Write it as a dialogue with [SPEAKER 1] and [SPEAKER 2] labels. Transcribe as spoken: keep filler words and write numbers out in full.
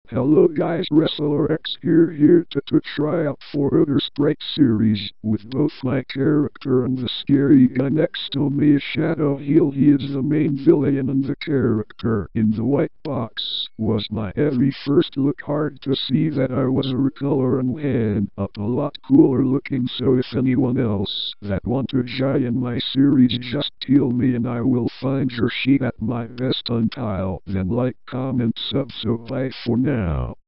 [SPEAKER 1] Hello guys, WrestlerX here, here to, to try out for other Sprite series, with both my character and the scary guy next to me is Shadow Heel. He is the main villain and the character in the white box was my very first look. Hard to see that I was a recolor and hand up a lot cooler looking, so if anyone else that want to join my series, just tell me and I will find your sheet at my best on tile. Then like, comment, sub, so bye for now.